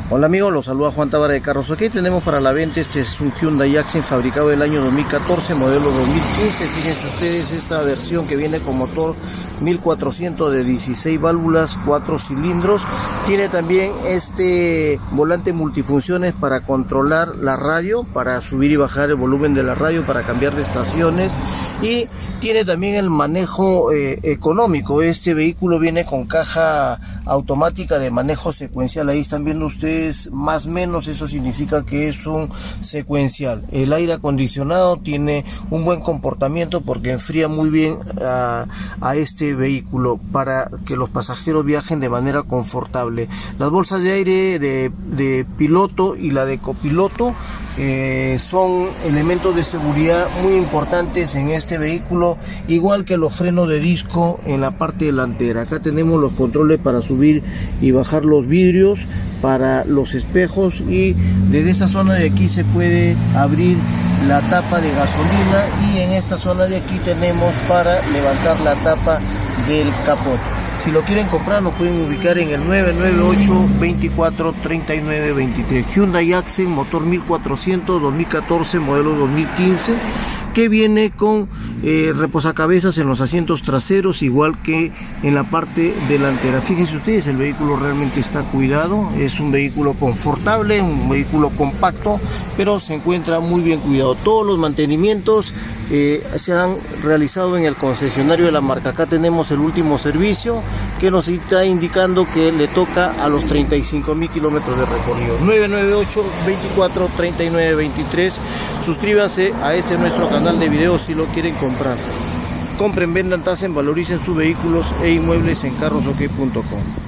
Hola amigos, los saluda Juan Tábara de Carros OK. Tenemos para la venta, este es un Hyundai Accent fabricado del año 2014, modelo 2015. Fíjense ustedes esta versión que viene con motor 1400 de 16 válvulas, 4 cilindros. Tiene también este volante multifunciones para controlar la radio, para subir y bajar el volumen de la radio, para cambiar de estaciones. Y tiene también el manejo económico. Este vehículo viene con caja automática de manejo secuencial. Ahí están viendo ustedes más o menos, eso significa que es un secuencial. El aire acondicionado tiene un buen comportamiento porque enfría muy bien a este vehículo para que los pasajeros viajen de manera confortable. Las bolsas de aire de piloto y la de copiloto son elementos de seguridad muy importantes en este vehículo, igual que los frenos de disco en la parte delantera. Acá tenemos los controles para subir y bajar los vidrios, para los espejos, y desde esta zona de aquí se puede abrir la tapa de gasolina, y en esta zona de aquí tenemos para levantar la tapa del capot. Si lo quieren comprar, nos pueden ubicar en el 998-24-39-23. Hyundai Accent, motor 1400, 2014, modelo 2015, que viene con reposacabezas en los asientos traseros, igual que en la parte delantera. Fíjense ustedes, el vehículo realmente está cuidado, es un vehículo confortable, un vehículo compacto, pero se encuentra muy bien cuidado. Todos los mantenimientos se han realizado en el concesionario de la marca. Acá tenemos el último servicio que nos está indicando que le toca a los 35.000 kilómetros de recorrido. 998-24-39-23. Suscríbanse a este nuestro canal de videos si lo quieren comprar. Compren, vendan, tasen, valoricen sus vehículos e inmuebles en carrosok.com.